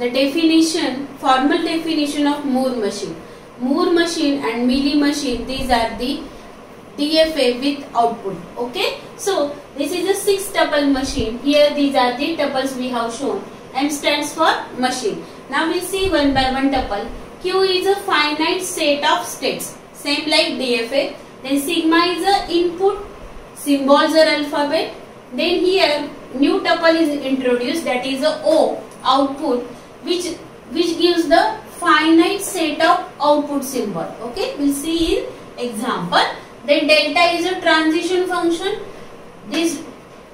the definition, formal definition of Moore machine. Moore machine and Mealy machine, these are the DFA with output. Okay, so this is a 6 tuple machine. Here these are the tuples we have shown. M stands for machine. Now we see one by one tuple. Q is a finite set of states, same like DFA. Then sigma is a input, symbols are alphabet. Then here new tuple is introduced, that is a O, output, which gives the finite set of output symbol. Okay, we'll see in example. Then delta is a transition function. This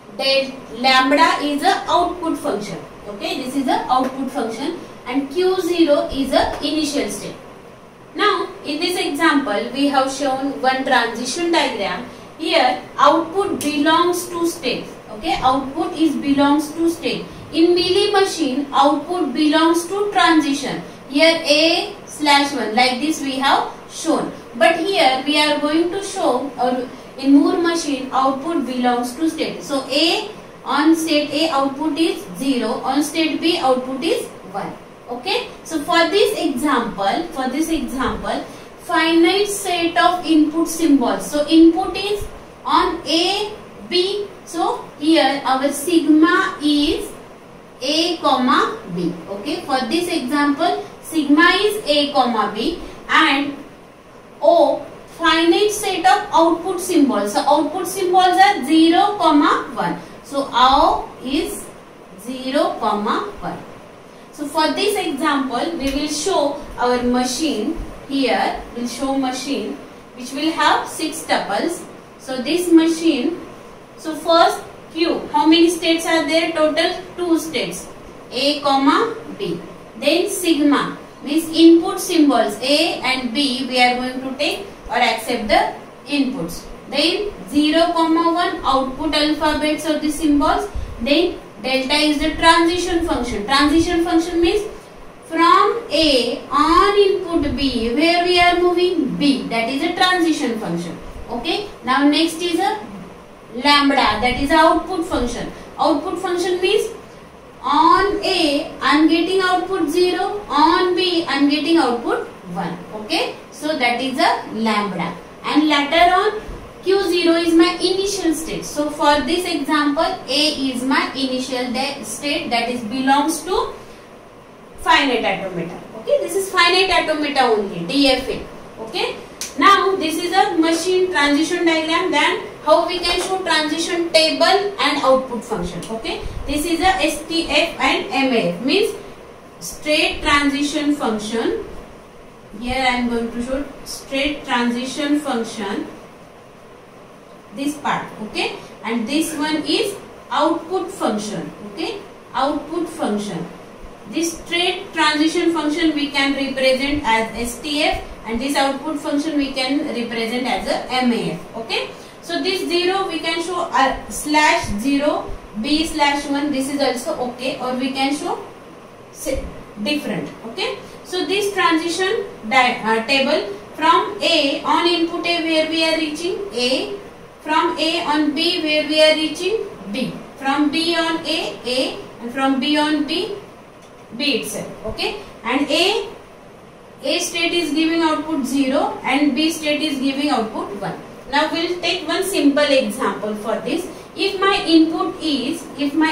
lambda is a output function. Okay, this is a output function, and Q0 is a initial state. Now in this example we have shown one transition diagram. Here output belongs to state. Okay, output belongs to state. In Mealy machine output belongs to transition. Here A/1 like this we have shown. But here we are going to show, or in Moore machine output belongs to state. So A, on state A output is 0, on state B output is 1. Okay, so for this example, finite set of input symbols. So input is on A, B. So here our sigma is A comma B. Okay, for this example sigma is A comma B, and O, finite set of output symbols. So output symbols are 0, 1. So O is 0, 1. So for this example we will show our machine. Here we will show machine which will have 6 tuples. So this machine, so first Q, how many states are there? Total 2 states, A comma B. Then sigma means input symbols A and B we are going to take or accept the inputs. Then 0, 1 output alphabets of the symbols. Then delta is the transition function. Transition function means from A on input B, where we are moving B, that is a transition function. Okay, now next is a lambda, that is a output function. Output function means on A I am getting output 0, on B I am getting output 1. Okay, so that is a lambda, and later on Q0 is my initial state. So for this example A is my initial state, that is belongs to finite automata. Okay, this is finite automata only, DFA. Okay, now this is a machine transition diagram. Then how we can show transition table and output function. Okay, this is a STF and MAF, means state transition function. Here I am going to show state transition function, this part. Okay, and this one is output function. Okay, output function. This state transition function we can represent as STF, and this output function we can represent as a MAF. Okay, so this 0 we can show /0, B/1, this is also okay, or we can show different. Okay, so this transition table, from A on input A where we are reaching A, from A on B where we are reaching B, from B on A, and from B on B itself. Okay, and A state is giving output 0 and B state is giving output 1. Now we will take one simple example for this. If my input is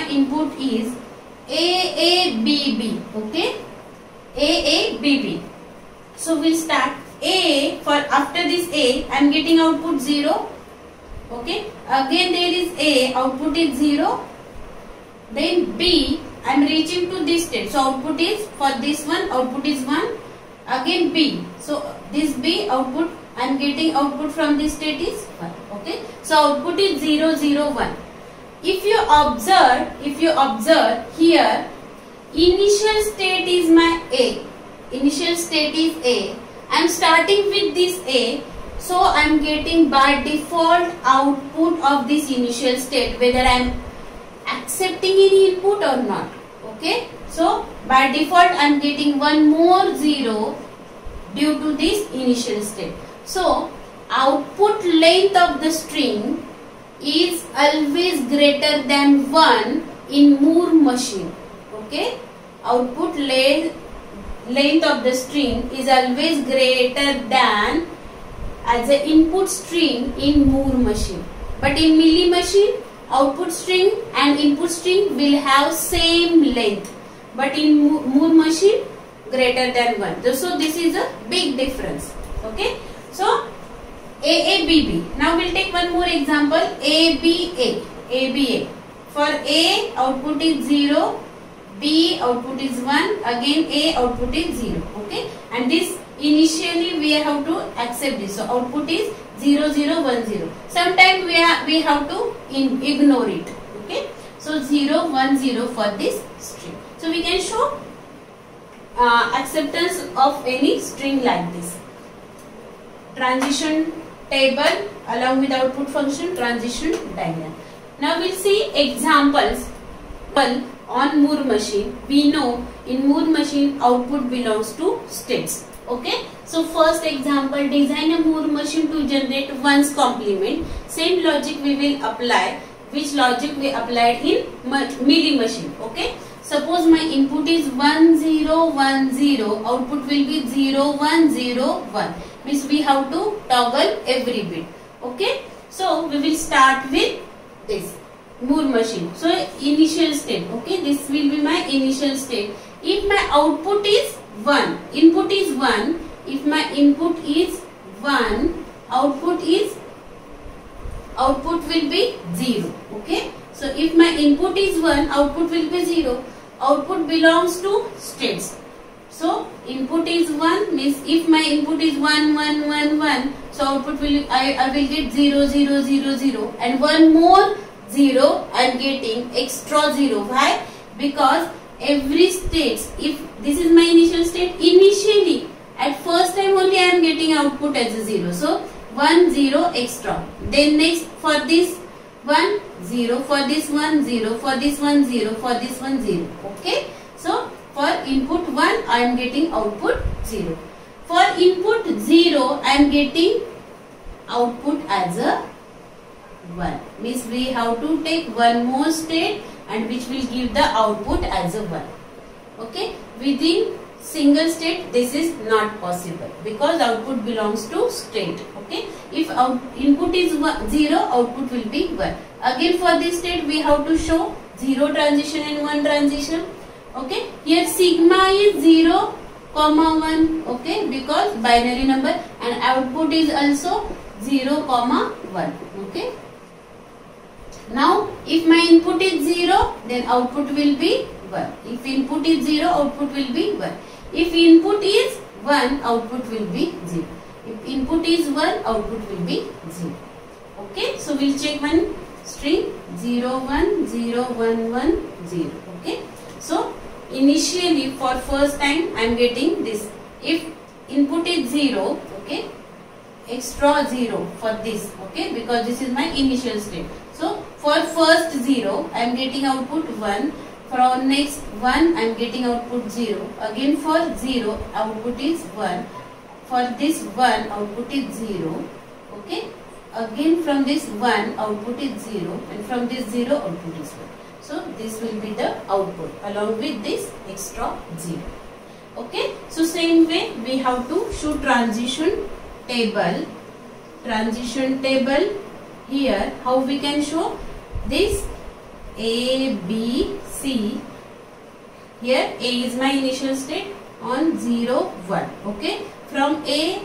AABB, okay, AABB. So we'll start A. For after this A, I am getting output 0. Okay, again there is A, output is 0. Then B, I am reaching to this state. So output is, for this one, output is 1. Again B. So this B output, I am getting output from this state is 1. Okay, so output is 0, 0, 1. If you observe here, initial state is my A. Initial state is A. I am starting with this A. So I am getting by default output of this initial state, whether I am accepting any input or not. Okay, so by default I am getting one more 0 due to this initial state. So output length of the string is always greater than 1 in Moore machine. Okay, output length of the string is always greater than as an input string in Moore machine. But in Mealy machine, output string and input string will have same length. But in Moore machine, greater than 1. So this is a big difference. Okay. So AABB. Now we'll take one more example. ABA. ABA. For A, output is 0. B, output is 1. Again A, output is 0. Okay. And this initially we have to accept this. So output is 0, 0, 1, 0. Sometimes we have to ignore it. Okay. So 0, 1, 0 for this string. So we can show acceptance of any string like this. Transition table along with output function, transition diagram. Now we'll see examples. On Moore machine, we know in Moore machine output belongs to states. Okay. So first example, design a Moore machine to generate 1's complement. Same logic we will apply, which logic we applied in Mealy machine. Okay. Suppose my input is 1, 0, 1, 0. Output will be 0, 1, 0, 1. Means we have to toggle every bit. Okay. So we will start with this Moore machine. So initial state. Okay. This will be my initial state. If my output is 1, input is 1. If my input is 1, output will be 0. Okay. So if my input is 1, output will be 0. Output belongs to states. So input is 1 means if my input is 1, 1, 1, 1. So output will I will get 0, 0, 0, 0 and one more 0 I am getting extra 0. Why? Because every state, if this is my initial state, initially at first time only I am getting output as a 0. So 1, 0 extra. Then next for this 1, 0, for this 1, 0, for this 1, 0, for this 1, 0. Okay. So for input 1 I am getting output 0. For input 0 I am getting output as a 1. Means we have to take one more state and which will give the output as a 1. Okay. Within single state this is not possible because output belongs to state. Okay. If input is 0, output will be 1. Again for this state we have to show 0 transition and 1 transition. Okay. Here sigma is 0, 1. Okay. Because binary number, and output is also 0, 1. Okay. Now if my input is 0, then output will be 1. If input is 0, output will be 1. If input is 1, output will be 0. If input is 1, output will be 0. Okay. So we'll check one string 0, 1, 0, 1, 1, 0. Okay. So initially for first time I am getting this. If input is 0, okay, extra 0 for this. Okay, because this is my initial state. So for first 0 I am getting output 1. For next 1 I am getting output 0. Again for 0 output is 1. For this 1 output is 0. Okay. Again from this 1 output is 0 and from this 0 output is 1. So this will be the output along with this extra 0. Okay. So same way we have to show transition table. Transition table. Here how we can show this A, B, C. Here A is my initial state on 0, 1. Okay. From A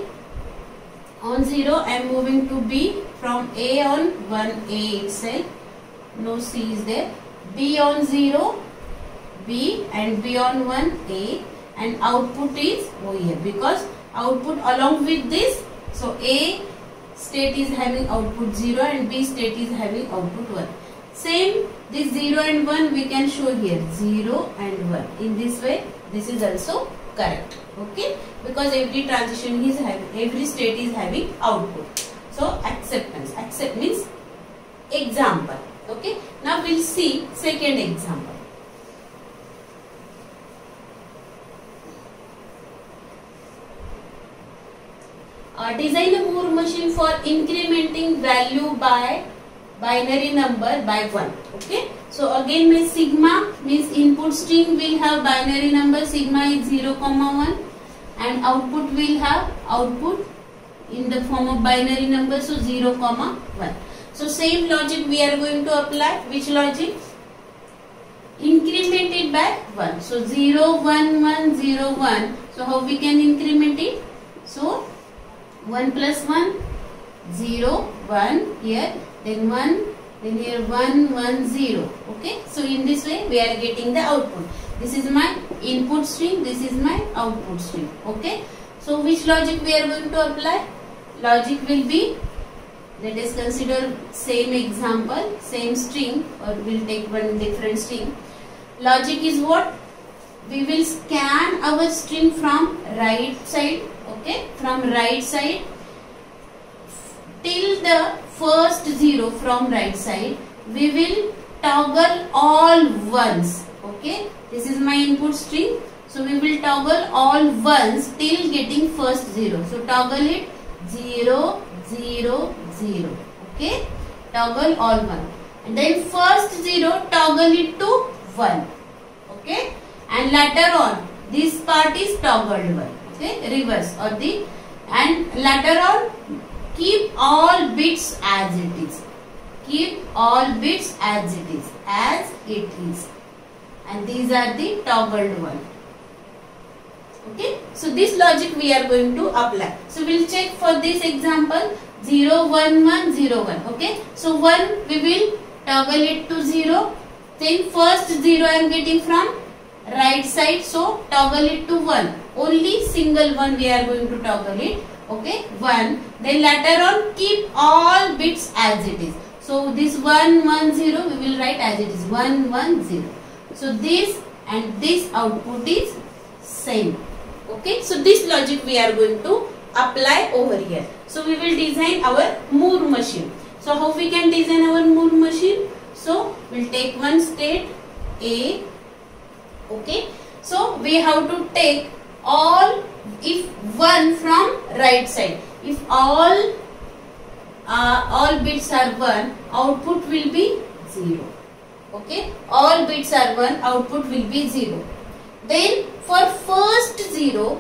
on 0 I am moving to B. From A on 1 A itself. No C is there. B on 0 B and B on 1 A, and output is over here because output along with this. So A state is having output 0 and B state is having output 1. Same this 0 and 1 we can show here 0 and 1. In this way this is also correct. Okay, because every transition is having, every state is having output. So acceptance. Accept means example. Okay. Now we'll see second example. Design a Moore machine for incrementing value by binary number by 1. Okay. So again my sigma means input string will have binary number, sigma is 0, 1, and output will have output in the form of binary number, so 0, 1. So same logic we are going to apply. Which logic? Increment it by 1. So 0, 1, 1, 0, 1. So how we can increment it? So 1 plus 1, 0, 1 here, then 1, then here 1, 1, 0. Okay. So in this way we are getting the output. This is my input string, this is my output string. Okay. So which logic we are going to apply? Logic will be, let us consider same example, same string, or we'll take one different string. Logic is what? We will scan our string from right side, okay, from right side till the first 0 from right side. We will toggle all ones, okay. This is my input string. So we will toggle all ones till getting first 0. So toggle it 0, 0, 0, okay. Toggle all 1. And then first 0 toggle it to 1, okay. And later on this part is toggled 1, okay, reverse or the, and later on keep all bits as it is. Keep all bits as it is, and these are the toggled one. Okay, so this logic we are going to apply. So we'll check for this example 0, 1, 1, 0, 1. Okay, so 1 we will toggle it to 0. Then first 0 I am getting from right side, so toggle it to 1. Only single one we are going to toggle it. Okay, 1. Then later on keep all bits as it is. So this 1, 1, 0 we will write as it is 1, 1, 0. So this and this output is same. Okay, so this logic we are going to apply over here. So we will design our Moore machine. So how we can design our Moore machine? So we'll take one state A. Okay, so we have to take all, if 1 from right side, if all bits are 1, output will be 0. Okay, all bits are 1, output will be 0. Then for first 0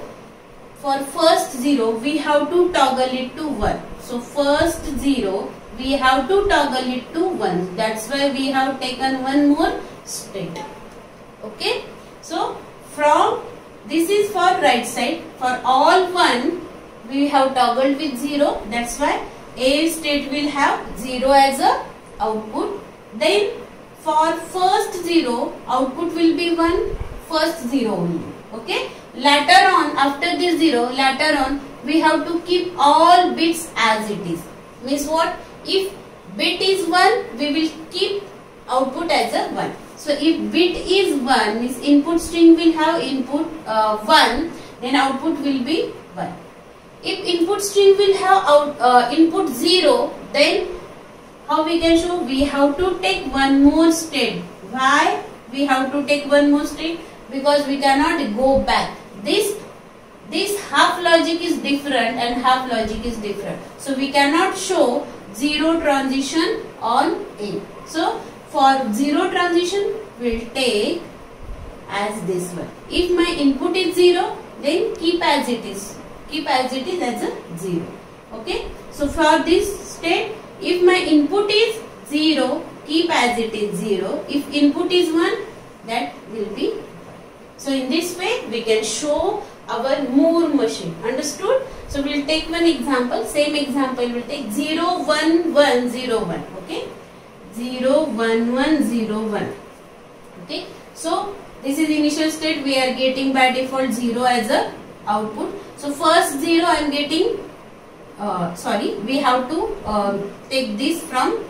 we have to toggle it to 1. So first 0 we have to toggle it to 1. That's why we have taken one more state. Okay, so from this is for right side, for all 1 we have toggled with 0. That's why A state will have 0 as a output. Then for first 0 output will be 1, first 0 only. Okay, later on after this 0, later on we have to keep all bits as it is. Means what? If bit is 1, we will keep output as a 1. So if bit is 1, means input string will have input 1, then output will be 1. If input string will have input 0, then how we can show? We have to take one more state. Why we have to take one more state? Because we cannot go back. This half logic is different and half logic is different. So we cannot show 0 transition on A. So for 0 transition we will take as this one. If my input is 0, then keep as it is. Keep as it is as a 0. Okay. So for this state, if my input is 0, keep as it is 0. If input is 1, that will be. So in this way we can show our Moore machine. Understood? So we will take one example. Same example we will take 0, 1, 1, 0, 1. Okay. 0, 1, 1, 0, 1. Okay. So this is initial state. We are getting by default 0 as a output. So first 0 I am getting. We have to take this from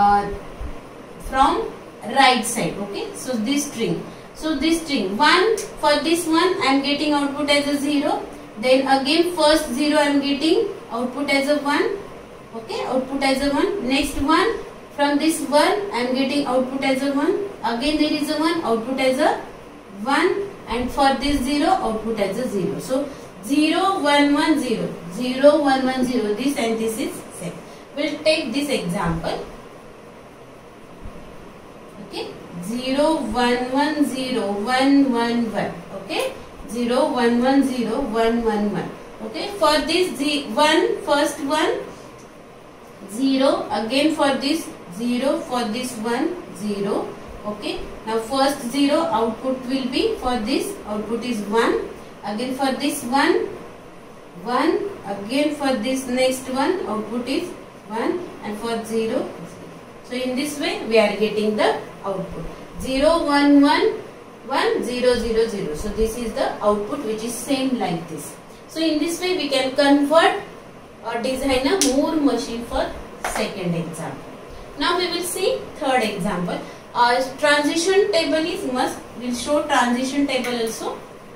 right side. Okay. So this string. So this string 1, for this one I am getting output as a 0. Then again first 0 I am getting output as a 1. Okay, output as a 1. Next 1, from this 1 I am getting output as a 1. Again there is a 1, output as a 1. And for this 0, output as a 0. So 0, 1, 1, 0. 0, 1, 1, 0. This and this is same. We will take this example. Okay, 0 1 1 0 1 1 1. Okay, 0 1 1 0 1 1 1. Okay, for this first one 0, again for this 0, for this one 0. Okay, now first 0 output will be, for this output is 1, again for this 1 1, again for this next one output is 1, and for 0. So in this way we are getting the output 0 1 1 1 0 0 0. So this is the output which is same like this. So in this way we can convert or design a Moore machine for second example. Now we will see third example. Transition table is must. We'll show transition table also.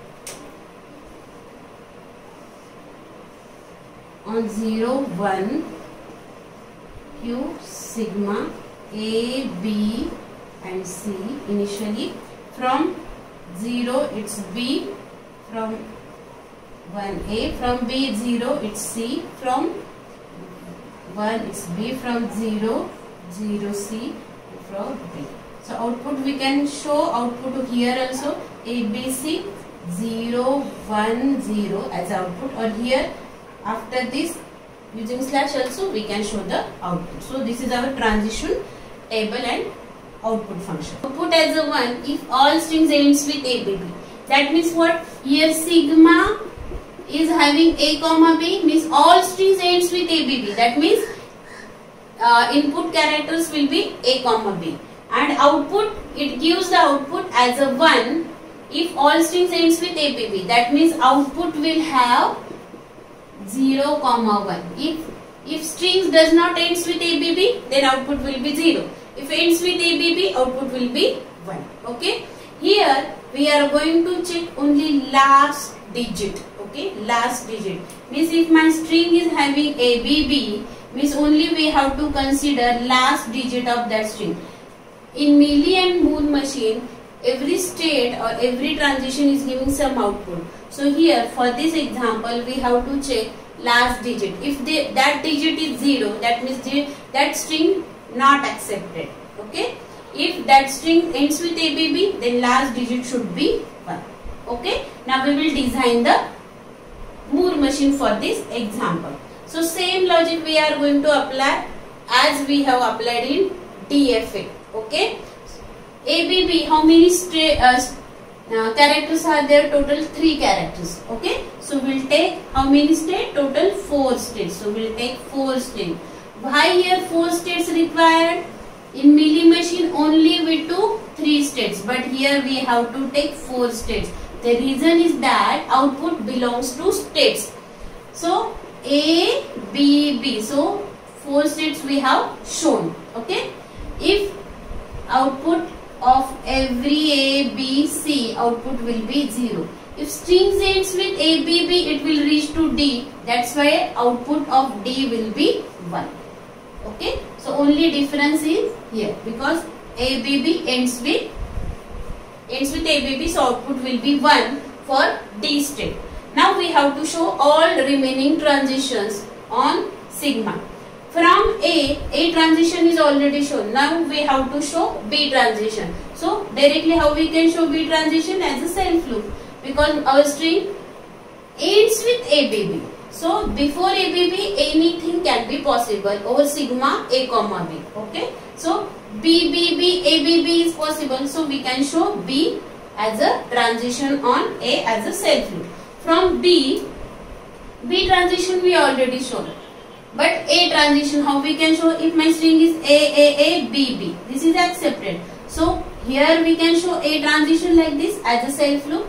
On 0 1 Q sigma A B and C initially. From 0 it's B, from 1 A, from B 0 it's C, from 1 it's B, from 0 0 C, from B. So output we can show output here also, ABC 0 1 0 as output, or here after this using slash also we can show the output. So this is our transition table and output function. Output as a 1 if all strings ends with ABB. That means what? Here sigma is having A comma B, means all strings ends with ABB. That means input characters will be A comma B, and output, it gives the output as a 1 if all strings ends with ABB. That means output will have 0 comma 1. If strings does not ends with ABB, then output will be 0. If ends with ABB, output will be 1. Okay. Here we are going to check only last digit. Okay, last digit means if my string is having ABB, means only we have to consider last digit of that string. In Mealy and Moore machine, every state or every transition is giving some output. So here for this example we have to check last digit. If that digit is 0, that means that string not accepted. Okay, if that string ends with ABB, then last digit should be 1. Okay, now we will design the Moore machine for this example. So same logic we are going to apply as we have applied in DFA. Okay, ABB, how many characters are there? Total 3 characters. Okay, so we'll take how many states? Total 4 states. So we'll take 4 states. Why here 4 states required? In Mealy machine only we took 3 states, but here we have to take 4 states. The reason is that output belongs to states. So A, B, B. So 4 states we have shown. Okay. If output of every A, B, C, output will be 0. If strings ends with ABB, it will reach to D. That's why output of D will be 1. Okay. So only difference is here because ABB ends with ABB, so output will be 1 for D state. Now we have to show all remaining transitions on sigma. From A transition is already shown. Now we have to show B transition. So directly how we can show B transition? As a self loop, because our string ends with ABB. So before ABB anything can be possible over sigma A comma B. Okay. So BBB ABB is possible. So we can show B as a transition on A as a self loop. From B transition we already shown. But A transition, how we can show? If my string is A, B, B. This is accepted. So here we can show A transition like this as a self loop.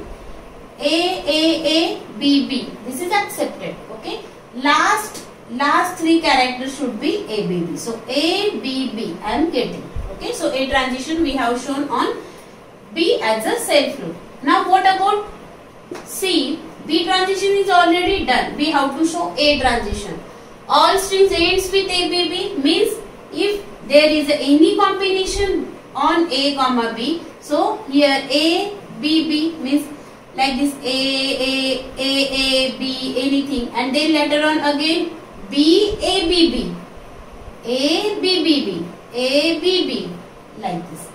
A, B, B. This is accepted. Okay. Last 3 characters should be ABB. So A, B, B. I am getting. Okay. So A transition we have shown on B as a self loop. Now what about C? B transition is already done. We have to show A transition. All strings ends with ABB means if there is any combination on A comma B. So here A, B, B means like this A, B, anything, and then later on again B, A, B, B, A, B, B, B, A, B, B, like this.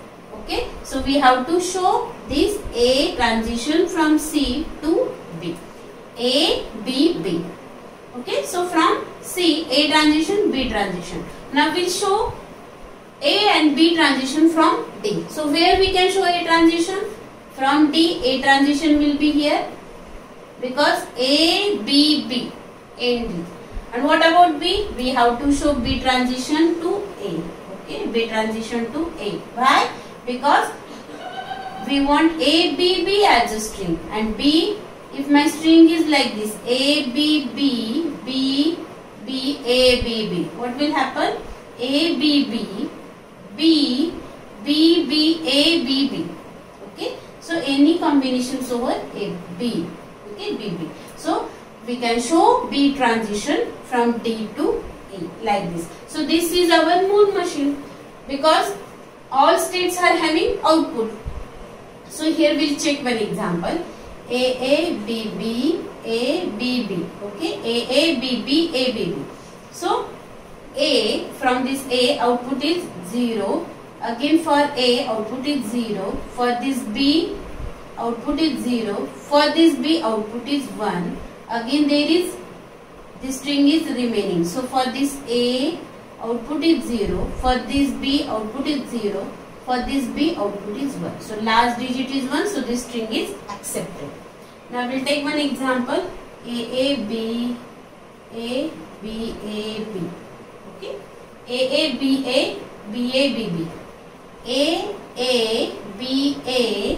Okay, so we have to show this A transition from C to B. A, B, B. Okay, so from C, A transition, B transition. Now we'll show A and B transition from D. So where we can show A transition? From D, A transition will be here because A, B, B, A and D. And what about B? We have to show B transition to A. Okay, B transition to A. Why? Because we want A, B, B as a string, and B, if my string is like this, A, B, B, B, B, A, B, B, what will happen? A, B, B, B, B, B, A, B, B. Okay, so any combinations over A, B. Okay, B, B. So we can show B transition from D to A like this. So this is our Moore machine because all states are having output. So here we'll check one example. A, B, B, A, B, B. Okay, A, B, B, A, B, B. So A, from this A, output is 0. Again for A, output is 0. For this B, output is 0. For this B, output is 1. Again there is, this string is remaining. So for this A, output is 0. For this B, output is 0. For this B, output is 1. So last digit is 1. So this string is accepted. Now we will take one example. A, B, A, B, A, B. Okay. A, B, A, B, A, B, B. A, B, A,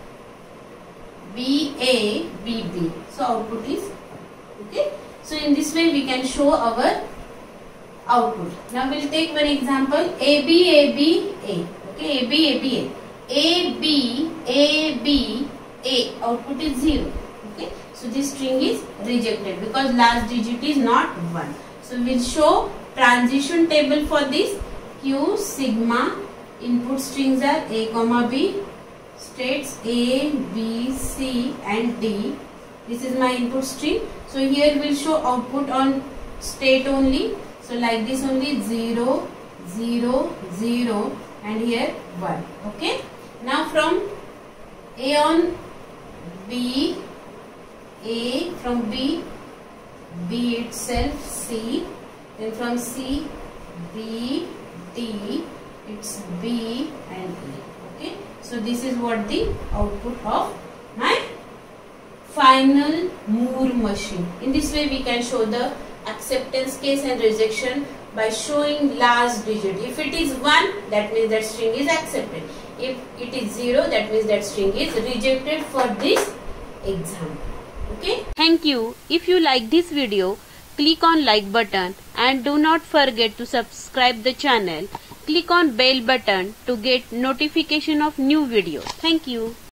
B, A, B, B. So output is, okay. So in this way we can show our output. Now we will take one example. A, B, A, B, A. Okay, A, B, A, B, A. A, B, A, B, A. Output is 0. Okay, so this string is rejected because last digit is not 1. So we will show transition table for this. Q, sigma, input strings are A, B, states A, B, C and D. This is my input string. So here we will show output on state only. So like this only 0, 0, 0 and here 1. Okay. Now from A on B, A, from B, B itself, C, then from C, B, D, it's B and E. Okay. So this is what the output of my final Moore machine. In this way we can show the acceptance case and rejection by showing last digit. If it is 1, that means that string is accepted. If it is 0, that means that string is rejected for this example. Okay. Thank you. If you like this video, click on like button and do not forget to subscribe the channel. Click on bell button to get notification of new video. Thank you.